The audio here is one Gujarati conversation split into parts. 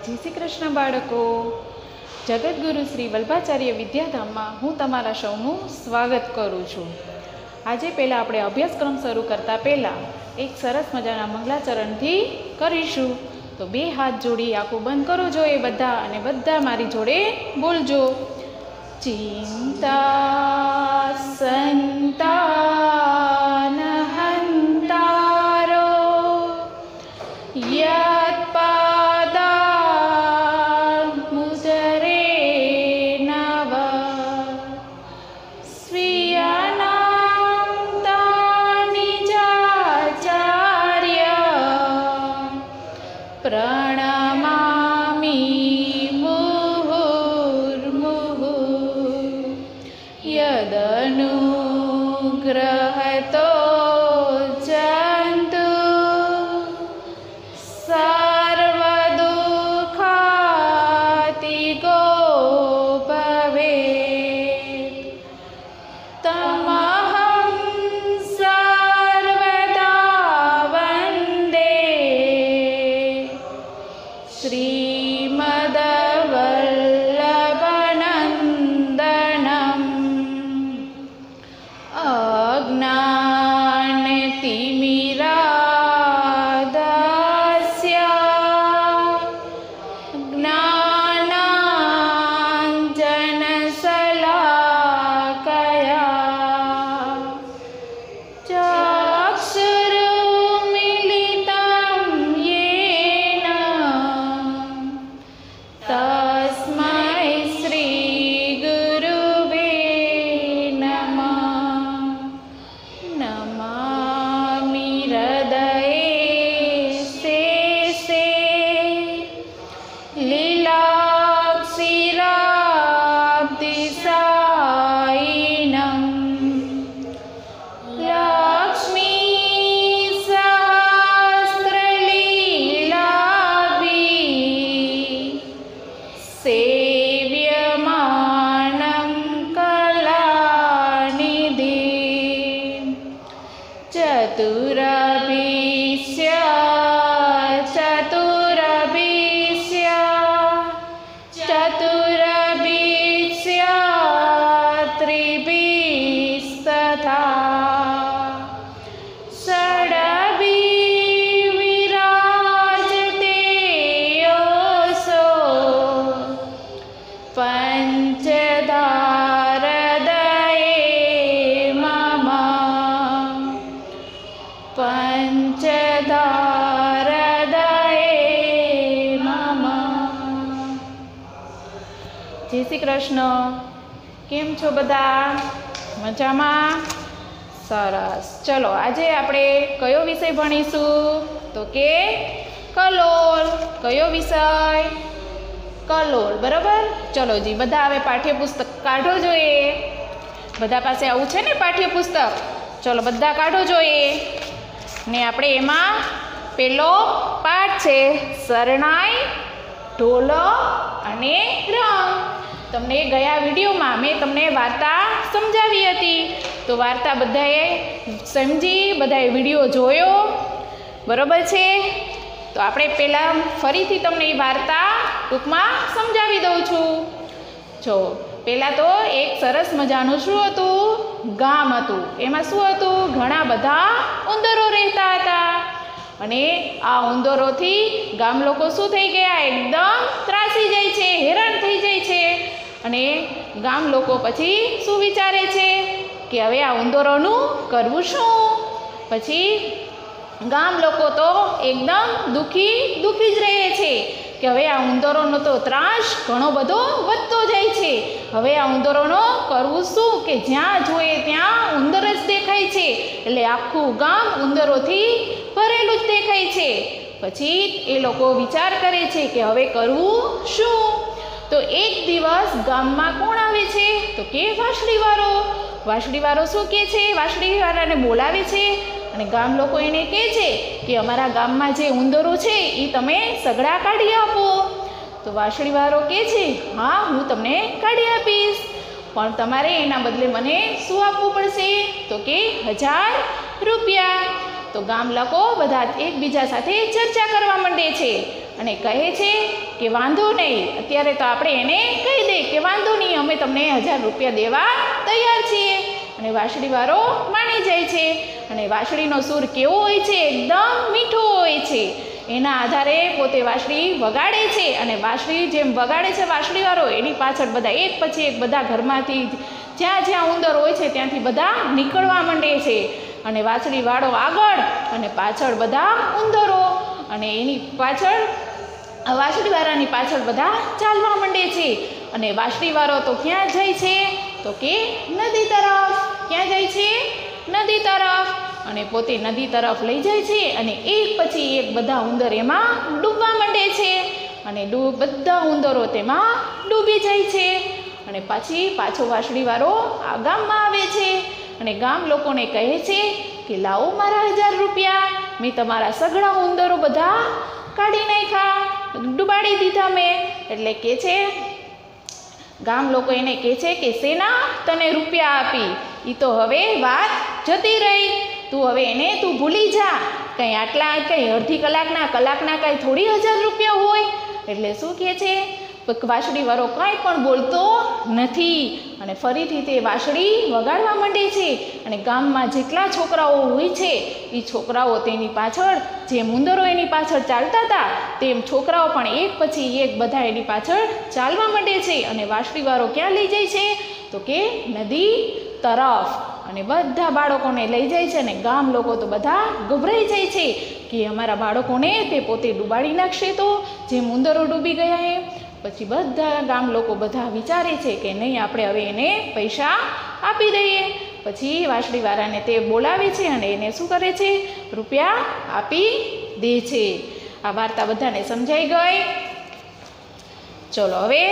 जय श्री कृष्ण बाळको। जगतगुरु श्री वल्लभाचार्य विद्याधामમાં હું તમારા સૌનું સ્વાગત કરું છું। આજે પહેલાં આપણે અભ્યાસક્રમ શરૂ કરતાં પહેલાં એક સરસ મજાના મંગલાચરણથી કરીશું। તો બે હાથ જોડી આંખો બંધ કરજો એ બધા અને બધા મારી જોડે બોલજો। ચિંતા સંતાન હંતારો યત प्रणमामि मुहुर्मुहुः यदनुग्रहतो जन्तु सर्वदुःखातिगो भवेत्। तमहं सर्वदा वन्दे श्रीमद्वल्लभनन्दनम्। अज्ञानतिमिरान्धस्य ज्ञानाञ्जनशलाकया चक्षुरुन्मीलितं येन तस्मै श्री गुरुवे नमः। नमामि हृदये शेषे लीलाक्षीराब्धिसायिनम्। लक्ष्मीसहस्रलीलाभिः सेव्यमानं कलानिधिं। चतुरभिष्य त्रिभिस्तथा षडभिः विराजते योऽसो पञ्चधारदये मम। पञ्चधारदये मम। जय श्री कृष्ण। केम छो बधा? मजामां? सरस। चलो आजे आपणे कयो विषय भणीशुं? तो के कलोल। कयो विषय? कलोल। बराबर। चलो जी बधा हवे पाठ्यपुस्तक काढो जोईए। बधा पासे आवुं छे ने पाठ्यपुस्तक? चलो बधा काढो जोईए ने आपणे एमां पेलो पाठ छे शरणाई, ढोलक अने रंग। तमने गया विडियोमां मैं तमने वार्ता समजावी हती तो वार्ता बधाए समजी, बधाए विडियो जोयो। बराबर छे? तो आपणे पहेला फरीथी तमने वार्ता टूंकमां समजावी दઉં છું। जो पहेला तो एक सरस मजानुं शुं हतुं? गाम हतुं। एमां शुं हतुं? घणा बधा उंदरो रहेता हता अने आ उंदरोथी गाम लोको शुं थई गया? एकदम ત્રાસી જાય છે, હેરાન થઈ જાય છે। અને ગામ લોકો પછી શું વિચારે છે કે હવે આ ઉંદરોનું કરવું શું? પછી ગામ લોકો તો એકદમ દુઃખી જ રહે છે કે હવે આ ઉંદરોનો તો ત્રાસ ઘણો બધો વધતો જાય છે। હવે આ ઉંદરોનો કરવું શું કે જ્યાં જોઈએ ત્યાં ઉંદર જ દેખાય છે, એટલે આખું ગામ ઉંદરોથી ભરેલું જ દેખાય છે। પછી એ લોકો વિચાર કરે છે કે હવે કરવું શું? तो एक दिवस गाम में कोण आवे छे? तो के वासळीवाळो। वासळीवाळो शुं कहे छे? वासळीवाळाने बोलावे छे अने गाम लोको एने कहे छे कि अमारा गाममां जे उंदरो छे ई तमे सगड़ा काढी आपो। तो वासळीवाळो कहे छे हाँ हूँ तमने काढी आपीश, पण तमारे एना बदले मने शुं आपवुं पड़शे? तो के 1000 રૂપિયા। तो गाम लोको बधा एकबीजा साथे चर्चा करवा मांडे छे અને કહે છે કે વાંધો નહીં. અત્યારે તો આપણે એને કહી દઈએ કે વાંધો નહીં, અમે તમને 1000 રૂપિયા દેવા તૈયાર છીએ. અને વાંસળીવાળો માની જાય છે. અને વાંસળીનો સૂર કેવો હોય છે? એકદમ મીઠો હોય છે. એના આધારે પોતે વાંસળી વગાડે છે. અને વાંસળી જેમ વગાડે છે વાંસળીવાળો, એની પાછળ બધા એક પછી એક બધા ઘરમાંથી જ્યાં જ્યાં ઉંદર હોય છે ત્યાંથી બધા નીકળવા માંડે છે. અને વાંસળીવાળો આગળ અને પાછળ બધા ઉંદરો, અને એની પાછળ વાંસળીવાળાની પાછળ બધા ચાલવા માંડે છે. અને વાંસળીવાળો તો ક્યાં જાય છે? તો કે નદી તરફ. ક્યાં જાય છે? નદી તરફ. અને પોતે નદી તરફ લઈ જાય છે. અને એક પછી એક બધા ઉંદર એમાં ડૂબવા માંડે છે. અને બધા ઉંદરો તેમાં ડૂબી જાય છે. અને પછી પાછો વાંસળીવાળો આ ગામમાં આવે છે. અને ગામ લોકોને કહે છે કે લાવો મારા 1000 રૂપિયા, મેં તમારા સઘળા ઉંદરો બધા કાઢી નાખ્યા, ડૂબાડી દીધા મેં. એટલે કે છે ગામ લોકો એને કહે છે કે શેના તને રૂપિયા આપી, એ તો હવે વાત જતી રહી, તું હવે એને તું ભૂલી જા. કંઈ આટલા કંઈ અડધી કલાકના કંઈ થોડી 1000 રૂપિયા હોય. એટલે શું કહે છે? વાંસળીવાળો કાંઈ પણ બોલતો નથી. અને ફરીથી તે વાંસળી વગાડવા માંડે છે. અને ગામમાં જેટલા છોકરાઓ હોય છે એ છોકરાઓ તેની પાછળ, જેમ ઉંદરો એની પાછળ ચાલતા હતા તેમ છોકરાઓ પણ એક પછી એક બધા એની પાછળ ચાલવા માંડે છે. અને વાંસળીવાળો ક્યાં લઈ જાય છે? તો કે નદી તરફ. અને બધા બાળકોને લઈ જાય છે. અને ગામ લોકો તો બધા ગભરાઈ જાય છે કે અમારા બાળકોને તે પોતે ડૂબાડી નાખશે, તો જેમ ઉંદરો ડૂબી ગયા એમ. પછી બધા ગામ લોકો બધા વિચારે છે કે નહીં, આપણે હવે એને પૈસા આપી દઈએ. પછી વાંસળીવાળાને તે બોલાવે છે અને એને શું કરે છે? રૂપિયા આપી દે છે. આ વાર્તા બધાને સમજાઈ ગઈ? ચલો હવે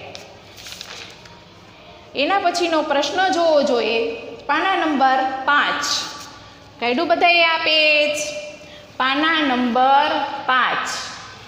એના પછીનો પ્રશ્ન જોવો જોઈએ. પાના નંબર 5 કાઢ્યું બધાએ આ પેજ? પાના નંબર 5.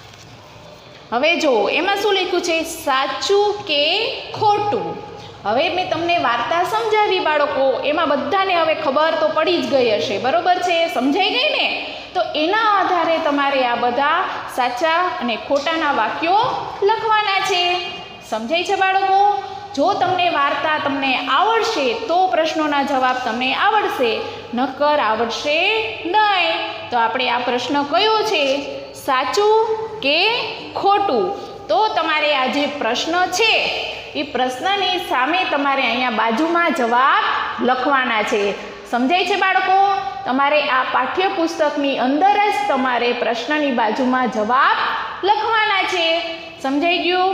હવે જો એમાં શું લખ્યું છે? સાચું કે ખોટું. હવે મેં તમને વાર્તા સમજાવી બાળકો, એમાં બધાને હવે ખબર તો પડી જ ગઈ હશે, બરોબર છે? સમજાઈ ગઈ ને? તો એના આધારે તમારે આ બધા સાચા અને ખોટાના વાક્યો લખવાના છે. સમજાય છે બાળકો? જો તમને વાર્તા તમને આવડશે તો પ્રશ્નોના જવાબ તમને આવડશે, નકર આવડશે નહીં. તો આપણે આ પ્રશ્ન કયો છે? સાચું કે ખોટું? તો તમારે આ જે પ્રશ્ન છે એ પ્રશ્નની સામે તમારે અહીંયા બાજુમાં જવાબ લખવાના છે. સમજાય છે બાળકો? તમારે આ પાઠ્યપુસ્તકની અંદર જ તમારે પ્રશ્નની બાજુમાં જવાબ લખવાના છે. સમજાઈ ગયું?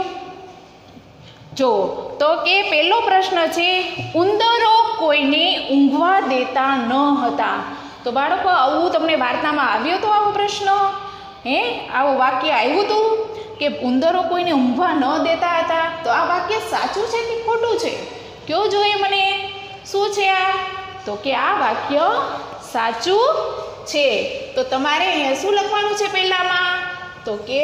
જો તો કે પહેલો પ્રશ્ન છે, ઉંદરો કોઈને ઊંઘવા દેતા ન હતા. તો બાળકો આવું તમને વાર્તામાં આવ્યો તો આવો પ્રશ્ન? આવું વાક્ય આવ્યું હતું કે ઉંદરો કોઈને ઊંઘવા ન દેતા હતા? તો આ વાક્ય સાચું છે કે ખોટું છે? કયો જોઈએ મને? શું છે આ? તો કે આ વાક્ય સાચું છે. તો તમારે અહીંયા શું લખવાનું છે પહેલામાં? તો કે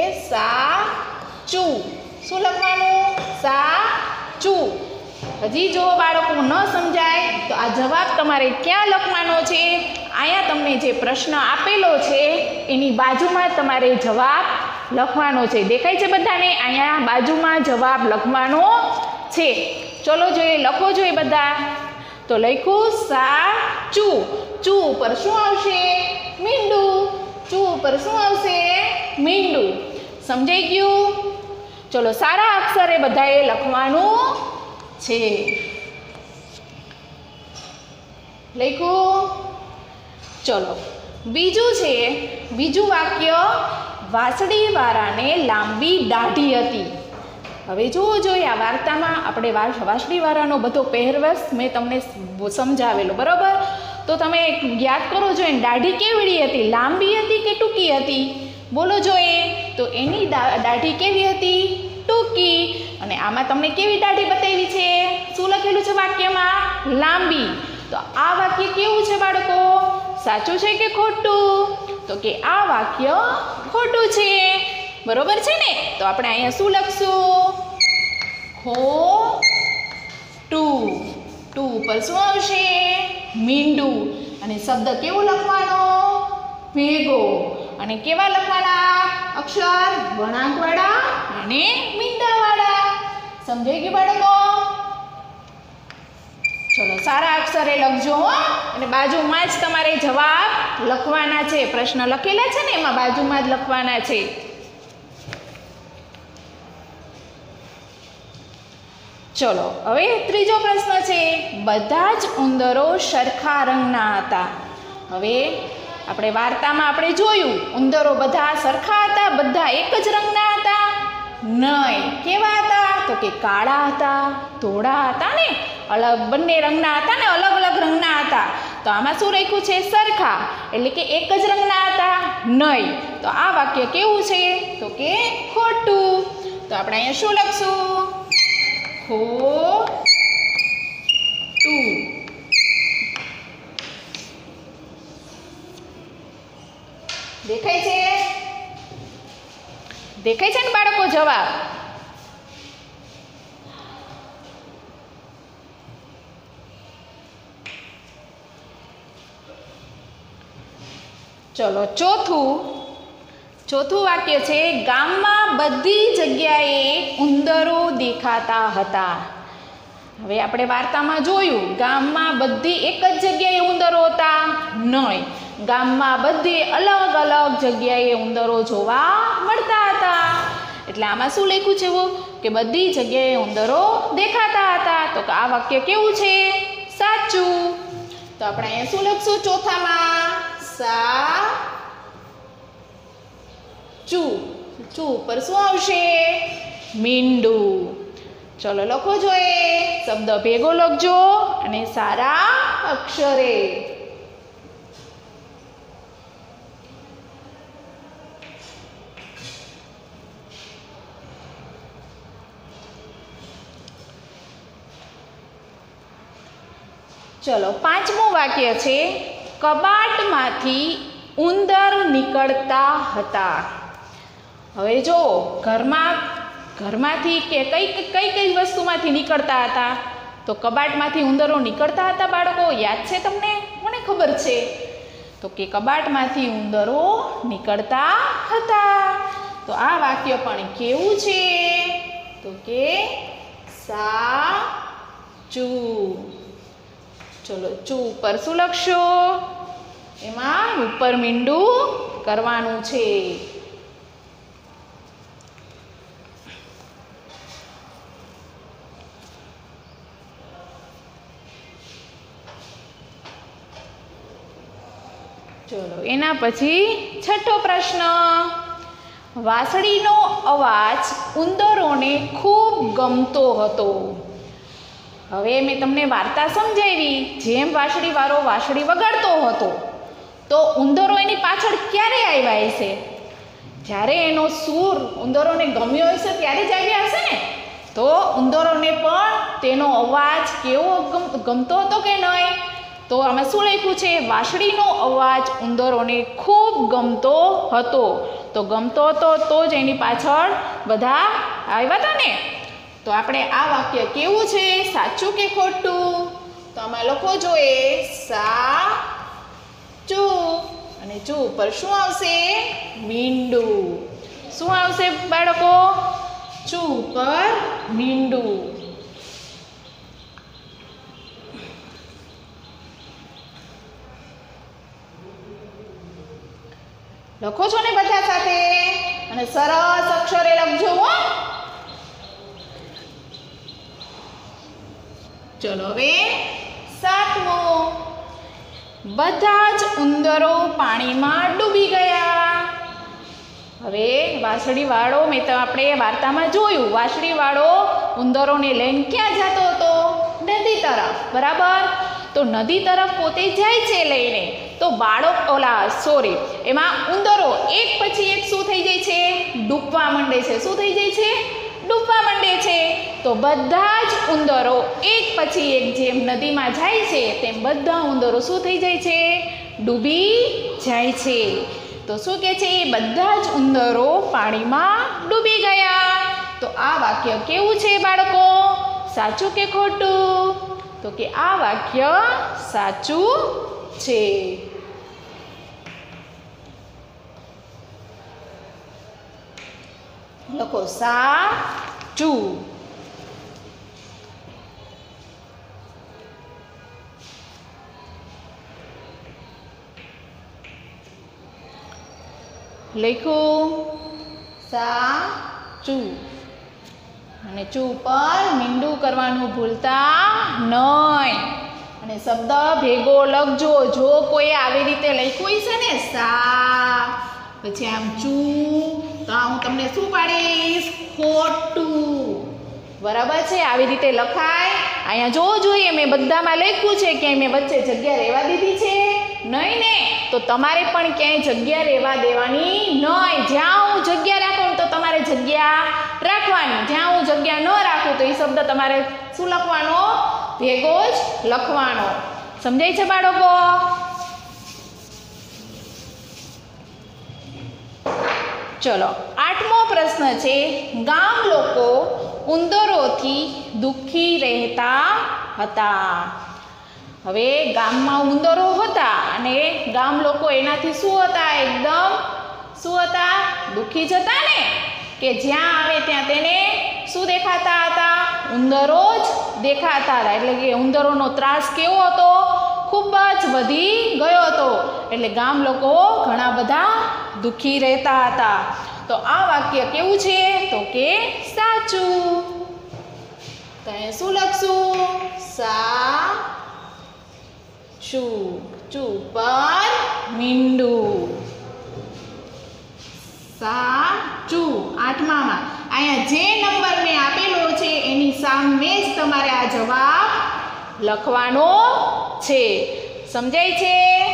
સાચું. શું લખવાનું? સાચું. હજી જો બાળકો ન સમજાય તો આ જવાબ તમારે ક્યાં લખવાનો છે? અહીંયા તમને જે પ્રશ્ન આપેલો છે એની બાજુમાં તમારે જવાબ લખવાનો છે. દેખાય છે બધાને? અહીંયા બાજુમાં જવાબ લખવાનો છે. ચલો જોઈએ, લખો જોઈએ બધા. તો લખ્યું સાચું. ચૂ ઉપર શું આવશે? મીંડું. ચૂ ઉપર શું આવશે? મીંડું. સમજાઈ ગયું? ચલો સારા અક્ષરે બધાએ લખવાનું છે. લખ્યું? ચલો બીજું છે, બીજું વાક્ય, વાંસળીવાળાને લાંબી દાઢી હતી. હવે જોવો જોઈએ આ વાર્તામાં આપણે વાંસળીવાળાનો બધો પહેરવેશ મેં તમને સમજાવેલો, બરાબર? તો તમે યાદ કરો જોઈએ, દાઢી કેવડી હતી? લાંબી હતી કે ટૂંકી હતી? બોલો જોઈએ. તો એની દાઢી કેવી હતી? ટૂંકી. અને આમાં તમને કેવી દાઢી બતાવી છે? શું લખેલું છે વાક્યમાં? લાંબી. તો આ વાક્ય કેવું છે બાળકો? સાચું છે કે ખોટું? તો કે આ વાક્ય ખોટું છે. બરોબર છે ને? તો આપણે અહીંયા શું લખશું? ખોટું. ટુ ઉપર શું આવશે? મીંડું. અને શબ્દ કેવો લખવાનો? ભેગો. અને કેવા લખવાના અક્ષર? વળાંકવાળા અને મીંડાવાળા. સમજાઈ ગયું બાળકો? ચલો સારા અક્ષરે લખજો હો. અને બાજુમાં જ તમારે જવાબ લખવાના છે. પ્રશ્ન લખેલા છે ને એમાં બાજુમાં જ લખવાના છે. ચલો હવે ત્રીજો પ્રશ્ન છે. બધા જ ઉંદરો સરખા રંગના હતા. હવે આપણે વાર્તામાં આપણે જોયું ઉંદરો બધા સરખા હતા, બધા એક જ રંગના હતા? નહીં. કેવા હતા? તો કે કાળા હતા, ધોળા હતા ને, અલગ બંને રંગના હતા ને, અલગ અલગ રંગના હતા. તો આમાં શું લખ્યું છે? સરખા, એટલે કે એક જ રંગના હતા? નહીં. તો આ વાક્ય કેવું છે? તો કે ખોટું. તો આપણે અહીંયા શું લખશું? ખોટું. દેખાય છે? દેખાય છે ને બાળકો જવાબ? ચલો ચોથું વાક્ય છે. ગામમાં બધી જગ્યાએ ઉંદરો દેખાતા હતા. હવે આપણે વાર્તામાં જોયું ગામમાં બધી એક જ જગ્યાએ ઉંદરો હતા? નહીં. ગામમાં બધી અલગ અલગ જગ્યાએ ઉંદરો જોવા મળતા હતા. એટલે આમાં શું લખ્યું છે કે બધી જગ્યાએ ઉંદરો દેખાતા હતા. તો આ વાક્ય કેવું છે? સાચું. તો આપણે અહીંયા શું લખશું ચોથામાં? સાચું. ચૂ પર શું આવશે? મીંડું. ચલો લખો જોઈએ. શબ્દ ભેગો લખજો અને સારા અક્ષરે. ચલો પાંચમું વાક્ય છે. કબાટમાંથી ઉંદર નીકળતા હતા. હવે જો ઘરમાંથી કે કઈ વસ્તુમાંથી નીકળતા હતા? તો કબાટમાંથી ઉંદરો નીકળતા હતા બાળકો. યાદ છે તમને? મને ખબર છે. તો કે કબાટમાંથી ઉંદરો નીકળતા હતા. તો આ વાક્ય પણ કેવું છે? તો કે સાચું. ચલો ચૂ ઉપર શું લખશો? એમાં ઉપર મીંડું કરવાનું છે. ચલો એના પછી છઠ્ઠો પ્રશ્ન. વાંસળીનો અવાજ ઉંદરોને ખૂબ ગમતો હતો. હવે મેં તમને વાર્તા સમજાવી. જેમ વાંસળીવાળો વાંસળી વગાડતો હતો તો ઉંદરો એની પાછળ ક્યારે આવ્યા હશે? જ્યારે એનો સૂર ઉંદરોને ગમ્યો હશે ત્યારે જ આવ્યા હશે ને. તો ઉંદરોને પણ તેનો અવાજ કેવો ગમતો હતો કે નહીં? તો આમાં શું લખ્યું છે? વાંસળીનો અવાજ ઉંદરોને ખૂબ ગમતો હતો. તો ગમતો હતો તો જ એની પાછળ બધા આવ્યા હતા ને. તો આપણે આ વાક્ય કેવું છે? સાચું કે ખોટું? તો આમાં લખો જોઈએ સાચું. અને ચૂ ઉપર શું આવશે? મીંડું. શું આવશે બાળકો? ચૂ ઉપર મીંડું. લખો છો ને બધા સાથે? અને સરસ અક્ષરે લખજો હો. ચલો હવે સાતમો. બધા જ ઉંદરો પાણીમાં ડૂબી ગયા. હવે વાંસળીવાળો મેં તો આપણે વાર્તામાં જોયું. વાંસળીવાળો ઉંદરોને લઈને ક્યાં જતો હતો? નદી તરફ. બરાબર. તો નદી તરફ પોતે જાય છે લઈને. તો એમાં ઉંદરો એક પછી એક શું થઈ જાય છે? ડૂબવા માંડે છે. શું થઈ જાય છે? ડૂબવા માંડે છે. તો બધા જ ઉંદરો એક પછી એક જેમ નદીમાં જાય છે તેમ બધા ઉંદરો શું થઈ જાય છે? ડૂબી જાય છે. તો શું કહે છે? બધા જ ઉંદરો પાણીમાં ડૂબી ગયા. તો આ વાક્ય કેવું છે બાળકો? સાચું કે ખોટું? તો કે આ વાક્ય સાચું છે. લખો સાચું. લખ્યું સાચું. અને ચૂ પર મીંડું કરવાનું ભૂલતા નહીં. અને શબ્દ ભેગો લખજો. જો કોઈ આવી રીતે લખ્યું છે ને સા પછી આમ ચૂ, તો હું તમને શું પાડીશ? ખોટું. બરાબર છે? આવી રીતે લખાય. અહીંયા જોવું જોઈએ મેં બધામાં લખ્યું છે કે મેં વચ્ચે જગ્યા રહેવા દીધી છે નહીં ને? તો તમારે પણ ક્યાંય જગ્યા રહેવા દેવાની નહીં. જ્યાં હું જગ્યા રાખું તો તમારે જગ્યા રાખવાની. જ્યાં હું જગ્યા ન રાખું તો એ શબ્દ તમારે શું લખવાનો? ભેગો જ લખવાનો. સમજાય છે બાળકો? ચલો, 8મો પ્રશ્ન છે, ગામ લોકો ઉંદરોથી દુઃખી રહેતા હતા. હવે ગામમાં ઉંદરો હતા અને ગામ લોકો એનાથી શું હતા? એકદમ શું હતા? દુઃખી જ હતા ને? કે જ્યાં આવે ત્યાં તેને શું દેખાતા હતા? ઉંદરો જ દેખાતા હતા. એટલે કે ઉંદરોનો ત્રાસ કેવો હતો? ખૂબ જ વધી ગયો હતો. એટલે ગામ લોકો ઘણા બધા દુઃખી રહેતા હતા. તો આ વાક્ય કેવું છે? તો કે સાચું. તો અહીંયા શું લખશું? સાચું. ચૂ પર મીંડું. સાચું. 8મામાં અહીંયા જે નંબર મેં આપેલો છે એની સામે જ તમારે આ જવાબ લખવાનો છે. સમજાય છે?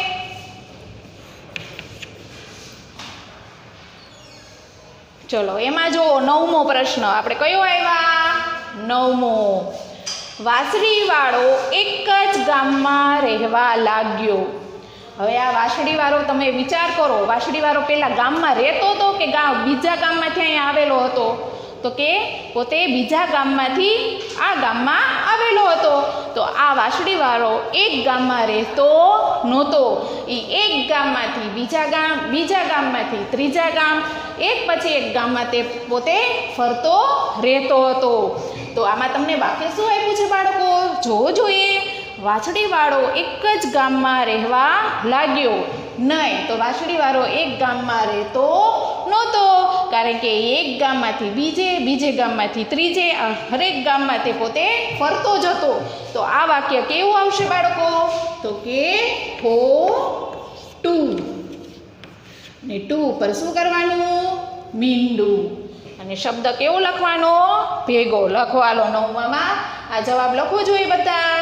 ચલો, એમાં જો 9મો પ્રશ્ન આપણે કયો આવ્યા? 9મો. વાંસળીવાળો એક જ ગામમાં રહેવા લાગ્યો. હવે આ વાંસળીવાળો તમે વિચાર કરો, વાંસળીવાળો પહેલાં ગામમાં રહેતો હતો કે બીજા ગામમાંથી અહીંયા આવેલો હતો? તો કે પોતે બીજા ગામમાંથી આ ગામમાં આવેલો હતો. તો આ વાંસળીવાળો એક ગામમાં રહેતો નહોતો. એ એક ગામમાંથી બીજા ગામમાંથી ત્રીજા ગામ, એક પછી એક ગામમાં તે પોતે ફરતો રહેતો હતો. તો આમાં તમને વાક્ય શું આપ્યું છે બાળકો? જોવો જોઈએ. વાંસળીવાળો એક જ ગામમાં રહેવા લાગ્યો. નહીં, તો વાંસળીવાળો એક ગામમાં રહેતો નહોતો. કારણ કે એક ગામમાંથી બીજે ગામમાંથી ત્રીજે, હરેક ગામમાં તે પોતે ફરતો જ હતો. તો આ વાક્ય કેવું આવશે બાળકો? તો કે ખોટું. ને ટુ પર શું કરવાનું? મીંડું. અને શબ્દ કેવો લખવાનો? ભેગો. લખો. હાલો 9માં આ જવાબ લખવો જોઈએ બધા.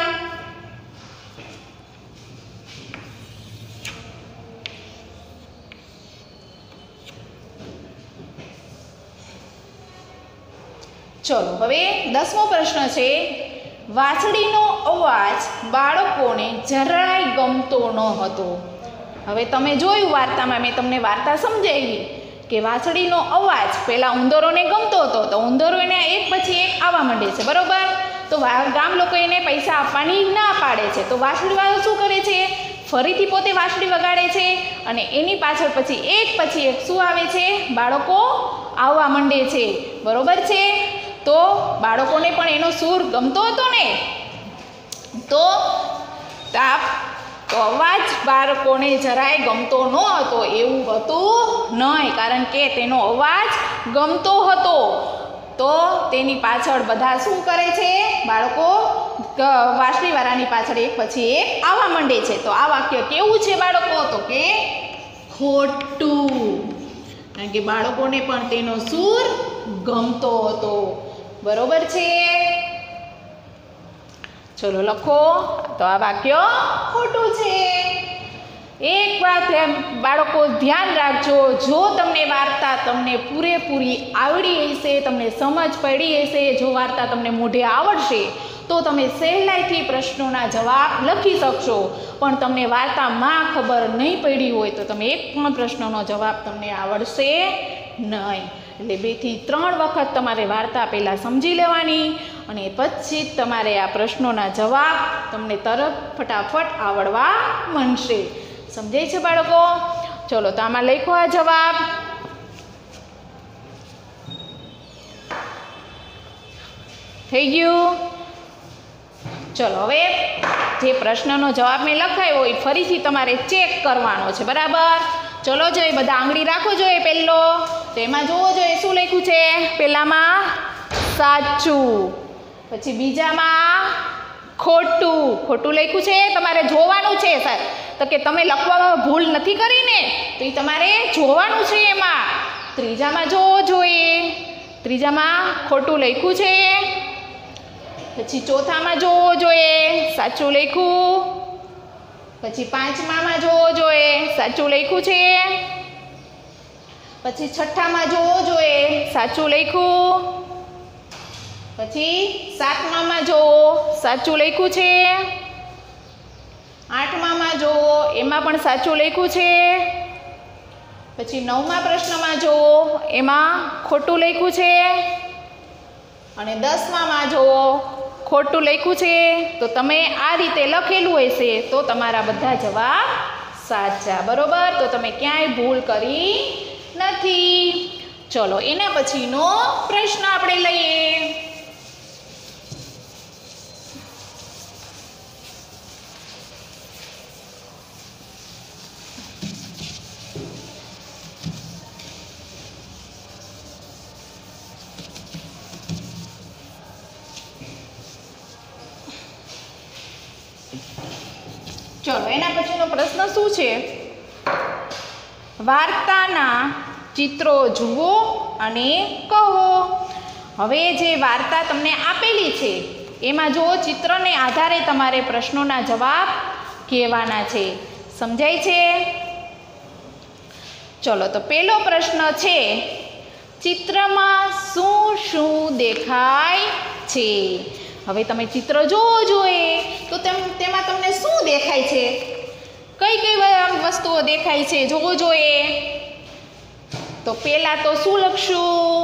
ચલો, હવે 10મો પ્રશ્ન છે, વાંસળીનો અવાજ બાળકોને જરાય ગમતો ન હતો. હવે તમે જોયું વાર્તામાં, મેં તમને વાર્તા સમજાવી કે વાંસળીનો અવાજ પહેલાં ઉંદરોને ગમતો હતો. તો ઉંદરો એને એક પછી એક આવવા માંડે છે, બરોબર? તો ગામ લોકો એને પૈસા આપવાની ના પાડે છે. તો વાંસળીવાળો શું કરે છે? ફરીથી પોતે વાંસળી વગાડે છે અને એની પાછળ પછી એક શું આવે છે? બાળકો આવવા માંડે છે, બરોબર છે? તો બાળકોને પણ એનો સૂર ગમતો હતો ને? તો અવાજ બાળકોને જરાય ગમતો ન હતો એવું હતું નહીં, કારણ કે તેનો અવાજ ગમતો હતો. તો તેની પાછળ બધા શું કરે છે? બાળકો વાંસળીવાળાની પાછળ એક પછી એક આવવા માંડે છે. તો આ વાક્ય કેવું છે બાળકો? તો કે ખોટું. કારણ કે બાળકોને પણ તેનો સૂર ગમતો હતો, બરોબર છે? ચલો લખો. તો આ વાક્ય ખોટું છે. એક વાત બાળકો ધ્યાન રાખજો, જો તમને વાર્તા પૂરેપૂરી આવડી હશે, તમને સમજ પડી હશે, જો વાર્તા તમને મોઢે આવડશે તો તમે સહેલાઈથી પ્રશ્નોના જવાબ લખી શકશો. પણ તમને વાર્તામાં ખબર નહીં પડી હોય તો તમે એક પણ પ્રશ્નનો જવાબ તમને આવડશે નહીં. એટલે 2 થી 3 વખત તમારે વાર્તા પહેલાં સમજી લેવાની અને પછી જ તમારે આ પ્રશ્નોના જવાબ તમને તરત ફટાફટ આવડવા માંડશે. સમજાય છે બાળકો? ચલો, તો આમાં લખો આ જવાબ. થઈ ગયું? ચલો હવે જે પ્રશ્નનો જવાબ મેં લખાયો હોય ફરીથી તમારે ચેક કરવાનો છે, બરાબર? ચલો જોઈએ, બધા આંગળી રાખો જોઈએ. પહેલો તો એમાં જોવો જોઈએ શું લખ્યું છે. પહેલામાં સાચું, પછી બીજામાં ખોટું. ખોટું લખ્યું છે, તમારે જોવાનું છે. તો કે તમે લખવામાં ભૂલ નથી કરી ને, તો એ તમારે જોવાનું છે એમાં. ત્રીજામાં જોવો જોઈએ, ત્રીજામાં ખોટું લખ્યું છે. પછી ચોથામાં જોવો જોઈએ, સાચું લખ્યું. પછી પાંચમામાં જોવો જોઈએ, સાચું લખ્યું છે. પછી છઠ્ઠામાં જોવો જોઈએ, સાચું લખ્યું. પછી સાતમામાં જોવો, સાચું લખ્યું છે. આઠમામાં જોવો, એમાં પણ સાચું લખ્યું છે. પછી નવમા પ્રશ્નમાં જોવો, એમાં ખોટું લખ્યું છે. અને 10મામાં જોવો, ખોટું લખ્યું છે. તો તમે આ રીતે લખેલું હશે તો તમારા બધા જવાબ સાચા, બરોબર? તો તમે ક્યાંય ભૂલ કરી નથી. ચલો એના પછીનો પ્રશ્ન આપણે લઈએ. ચલો એના પછીનો પ્રશ્ન શું છે. વાર્તાના ચિત્રો જુઓ અને કહો. હવે જે વાર્તા તમને આપેલી છે એમાં જો ચિત્રને આધારે તમારે પ્રશ્નોના જવાબ કહેવાના છે. સમજાય છે? ચલો તો પહેલો પ્રશ્ન છે, ચિત્રમાં શું શું દેખાય છે? હવે તમે ચિત્ર જોવો જોઈએ તો તેમાં તમને શું દેખાય છે? કઈ કઈ વસ્તુઓ દેખાય છે જોવો જોઈએ. તો પહેલા તો શું લખશું?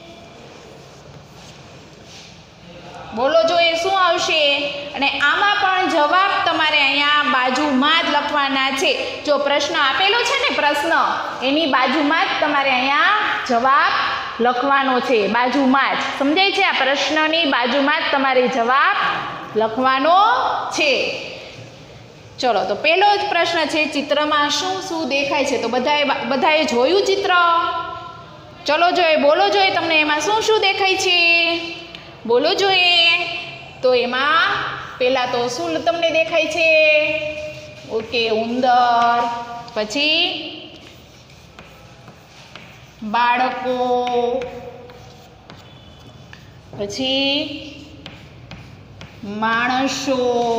બોલો જોઈએ શું આવશે? અને આમાં પણ જવાબ તમારે અહીંયા બાજુમાં જ લખવાના છે. જો પ્રશ્ન આપેલો છે ને, પ્રશ્ન એની બાજુમાં જ તમારે અહીંયા જવાબ લખવાનો છે, બાજુમાં જ. સમજાય છે? આ પ્રશ્નની બાજુમાં જ તમારે જવાબ લખવાનો છે. ચલો તો પહેલો જ પ્રશ્ન છે, ચિત્રમાં શું શું દેખાય છે? તો બધાએ જોયું ચિત્ર? ચલો જોઈએ, બોલો જોઈએ તમને એમાં શું શું દેખાય છે? બોલો જોઈએ. તો એમાં પહેલાં તો શું તમને દેખાય છે? ઓકે, ઉંદર. પછી બાળકો. પછી માણસો.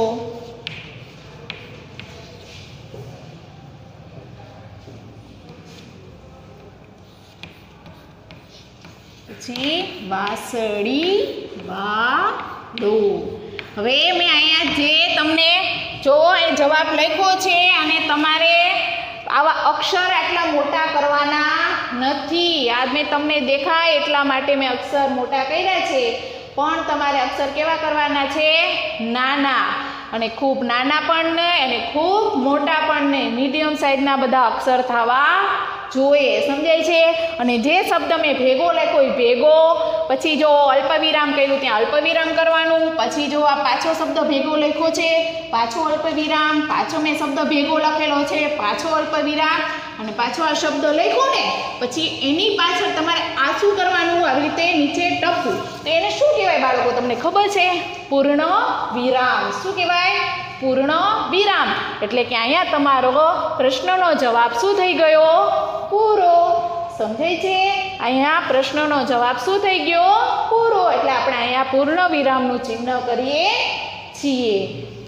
પછી વાસળી વાળો. હવે મેં અહીંયા જે તમને જો એ જવાબ લખ્યો છે અને તમારે આવા અક્ષર આટલા મોટા કરવાના નથી. આજ મેં તમને દેખાય એટલા માટે મેં અક્ષર મોટા કર્યા છે, પણ તમારે અક્ષર કેવા કરવાના છે? નાના. અને ખૂબ નાના પણ નહીં અને ખૂબ મોટા પણ નહીં, મીડિયમ સાઇઝના બધા અક્ષર થવા જોઈએ. સમજાય છે? અને જે શબ્દ મેં ભેગો લખ્યો એ ભેગો, પછી જો અલ્પવિરામ કર્યું ત્યાં અલ્પવિરામ કરવાનું, પછી જો આ પાછો શબ્દ ભેગો લખ્યો છે, પાછો અલ્પવિરામ, પાછો મેં શબ્દ ભેગો લખેલો છે, પાછો અલ્પવિરામ, અને પાછો આ શબ્દ લખ્યો ને પછી એની પાછળ તમારે આ શું કરવાનું? આવી રીતે નીચે ટપવું. તો એને શું કહેવાય બાળકો? તમને ખબર છે? પૂર્ણ વિરામ. શું કહેવાય? પૂર્ણ વિરામ. એટલે કે અહીંયા તમારો પ્રશ્નનો જવાબ શું થઈ ગયો? પૂરો. સમજાય છે? અહીંયા પ્રશ્નનો જવાબ શું થઈ ગયો? પૂરો. એટલે આપણે અહીંયા પૂર્ણ વિરામનું ચિહ્ન કરીએ છીએ.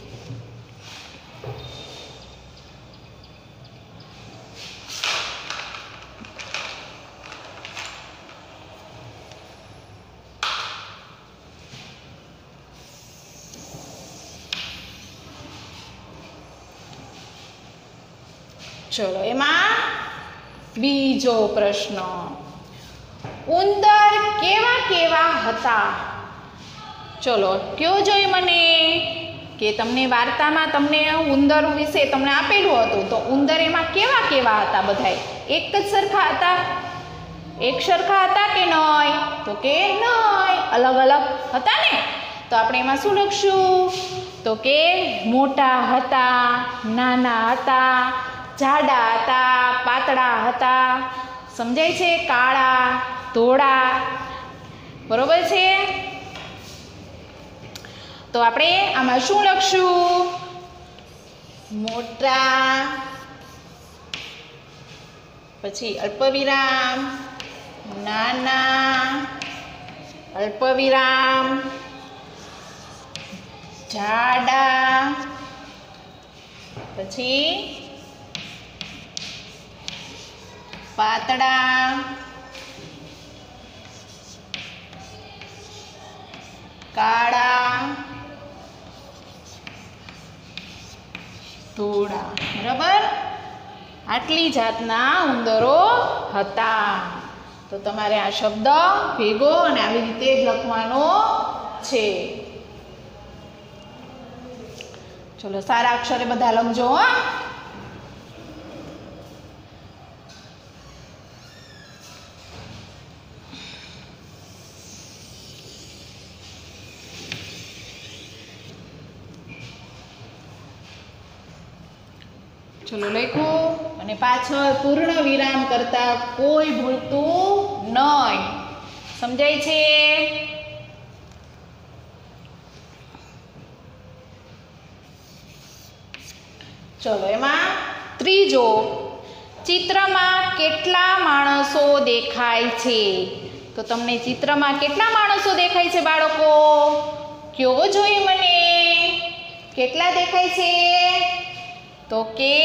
ચલો એમાં બીજો પ્રશ્ન, ઉંદર કેવા કેવા હતા? ચલો કયો જોઈ મને કે તમને વાર્તામાં તમને ઉંદર વિશે તમને આપેલું હતું, તો ઉંદર એમાં કેવા કેવા હતા? બધાય એક જ સરખા હતા? એક સરખા હતા કે નહીં? તો કે નહીં. અલગ અલગ હતા ને, તો આપણે એમાં શું લખશું? તો કે મોટા હતા, નાના હતા, જાડા હતા, પાતળા હતા. સમજાય છે? કાળા, ધોળા. બરોબર છે? તો આપણે આમાં શું લખશું? મોટા, પછી અલ્પવિરામ, નાના, અલ્પવિરામ, જાડા, પછી પાતળા, કાળા, ધોળા. બરાબર? આટલી જાતના ઉંદરો હતા. તો તમારે આ શબ્દ ભેગો અને આવી રીતે જ લખવાનો છે. ચલો, સારા અક્ષરે બધા લખજો. ચલો, લખ્યું અને પાછળ પૂર્ણ વિરામ કરતા કોઈ ભૂલતું નહીં. સમજાય છે? ચલો, એમાં ત્રીજો, ચિત્રમાં કેટલા માણસો દેખાય છે? તો તમને ચિત્રમાં કેટલા માણસો દેખાય છે બાળકો? કયો જોઈએ મને, કેટલા દેખાય છે? તો કે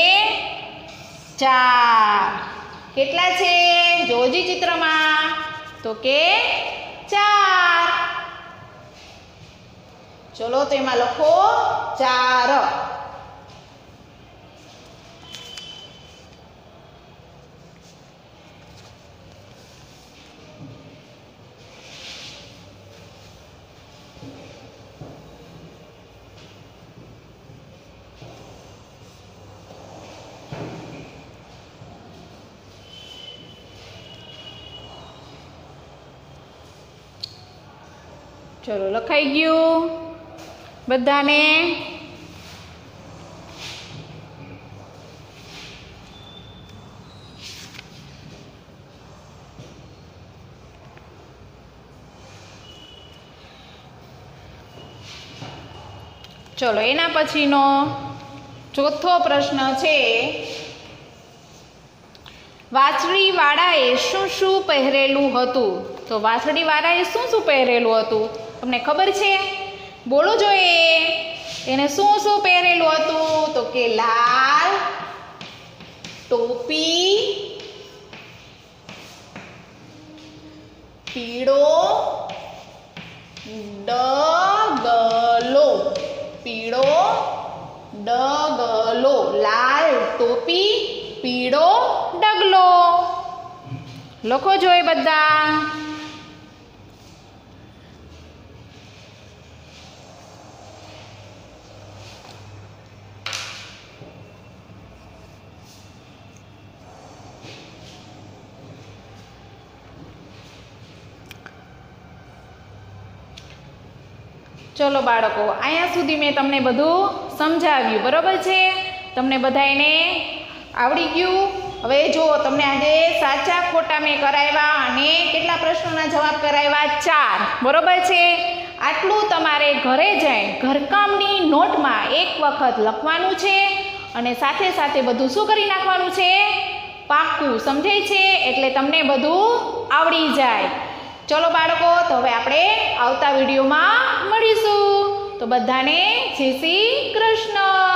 4. કેટલા છે જોજી ચિત્રમાં? તો કે 4. ચલો, તો એમાં લખો 4. ચલો, લખાઈ ગયું બધાને? ચલો, એના પછીનો ચોથો પ્રશ્ન છે, વાછડીવાળાએ શું શું પહેરેલું હતું? તો વાછડીવાળાએ શું શું પહેરેલું હતું તમને ખબર છે? બોલો જોઈએ. એને શું શું પહેરેલું હતું? તો કે લાલ ટોપી, પીળો ડગલો, પીળો ડગલો, લાલ ટોપી, પીળો ડગલો. લખો જોઈએ બધા. ચલો બાળકો, અહીંયા સુધી મેં તમને બધું સમજાવ્યું. બરાબર છે? તમને બધાને આવડી ગયું? હવે જો તમને આજે સાચા ખોટા મેં કરાવ્યા અને કેટલા પ્રશ્નોના જવાબ કરાવ્યા? 4. બરાબર છે? આટલું તમારે ઘરે જઈ ઘરકામની નોટમાં એક વખત લખવાનું છે અને સાથે સાથે બધું શું કરી નાખવાનું છે? પાક્કું. સમજાય છે? એટલે તમને બધું આવડી જાય. ચલો બાળકો, તો હવે આપણે આવતા વિડીયોમાં મળીશું. તો બધાને જય શ્રી કૃષ્ણ.